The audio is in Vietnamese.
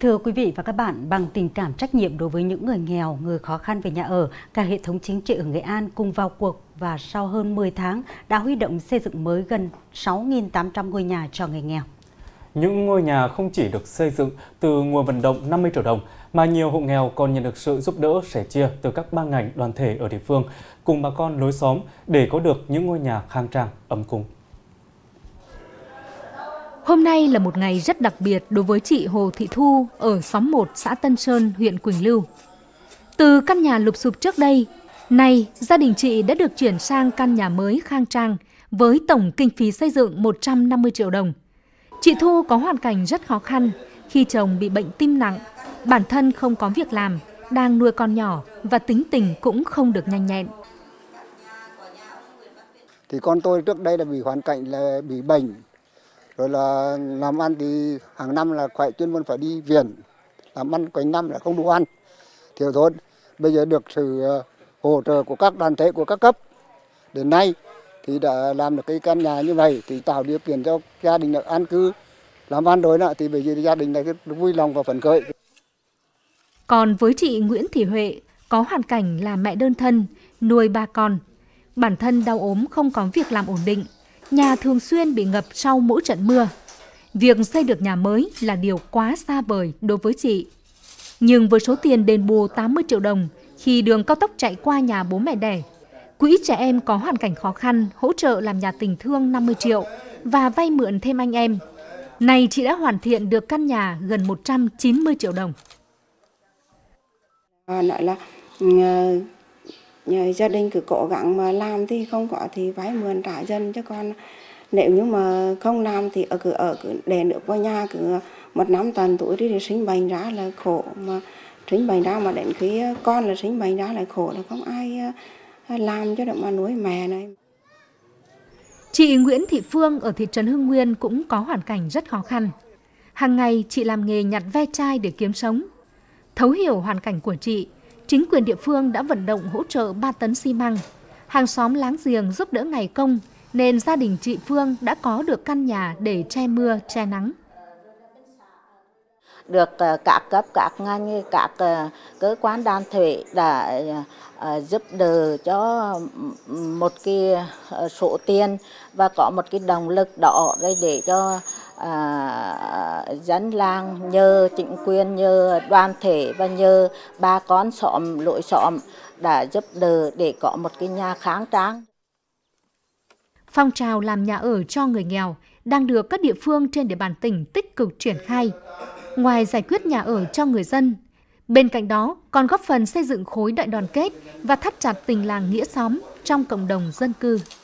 Thưa quý vị và các bạn, bằng tình cảm trách nhiệm đối với những người nghèo, người khó khăn về nhà ở, cả hệ thống chính trị ở Nghệ An cùng vào cuộc và sau hơn 10 tháng đã huy động xây dựng mới gần 6.800 ngôi nhà cho người nghèo. Những ngôi nhà không chỉ được xây dựng từ nguồn vận động 50 triệu đồng, mà nhiều hộ nghèo còn nhận được sự giúp đỡ sẻ chia từ các ban ngành đoàn thể ở địa phương, cùng bà con lối xóm để có được những ngôi nhà khang trang, ấm cúng. Hôm nay là một ngày rất đặc biệt đối với chị Hồ Thị Thu ở xóm 1 xã Tân Sơn, huyện Quỳnh Lưu. Từ căn nhà lụp xụp trước đây, nay gia đình chị đã được chuyển sang căn nhà mới khang trang với tổng kinh phí xây dựng 150 triệu đồng. Chị Thu có hoàn cảnh rất khó khăn khi chồng bị bệnh tim nặng, bản thân không có việc làm, đang nuôi con nhỏ và tính tình cũng không được nhanh nhẹn. Thì con tôi trước đây là bị hoàn cảnh là bị bệnh, rồi là làm ăn thì hàng năm là chuyên môn phải đi viện, làm ăn quanh năm là không đủ ăn, thiếu thốn. Bây giờ được sự hỗ trợ của các đoàn thể của các cấp đến nay thì đã làm được cái căn nhà như vậy thì tạo điều kiện cho gia đình được an cư làm ăn rồi đó, thì bây giờ gia đình này vui lòng và phấn khởi. Còn với chị Nguyễn Thị Huệ có hoàn cảnh là mẹ đơn thân, nuôi 3 con, bản thân đau ốm không có việc làm ổn định, nhà thường xuyên bị ngập sau mỗi trận mưa. Việc xây được nhà mới là điều quá xa vời đối với chị. Nhưng với số tiền đền bù 80 triệu đồng khi đường cao tốc chạy qua nhà bố mẹ đẻ, Quỹ trẻ em có hoàn cảnh khó khăn hỗ trợ làm nhà tình thương 50 triệu và vay mượn thêm anh em. Này chị đã hoàn thiện được căn nhà gần 190 triệu đồng. Nói là gia đình cứ cố gắng mà làm thì không có thì vay mượn trả dần, chứ còn nếu như mà không làm thì cứ để nước vào nhà cứ một năm tàn tuổi thì sinh bệnh ra là khổ, mà sinh bệnh ra mà đến khi con là sinh bệnh ra lại khổ, là không ai làm cho được mà nuôi mẹ này. Chị Nguyễn Thị Phương ở thị trấn Hưng Nguyên cũng có hoàn cảnh rất khó khăn. Hàng ngày chị làm nghề nhặt ve chai để kiếm sống. Thấu hiểu hoàn cảnh của chị, chính quyền địa phương đã vận động hỗ trợ 3 tấn xi măng. Hàng xóm láng giềng giúp đỡ ngày công, nên gia đình chị Phương đã có được căn nhà để che mưa, che nắng. Được các cấp, các ngành, các cơ quan đoàn thể đã giúp đỡ cho một cái số tiền và có một cái động lực đó để cho dân làng nhờ chính quyền, nhờ đoàn thể và nhờ bà con xóm, lối xóm đã giúp đỡ để có một cái nhà khang trang. Phong trào làm nhà ở cho người nghèo đang được các địa phương trên địa bàn tỉnh tích cực triển khai. Ngoài giải quyết nhà ở cho người dân, bên cạnh đó còn góp phần xây dựng khối đại đoàn kết và thắt chặt tình làng nghĩa xóm trong cộng đồng dân cư.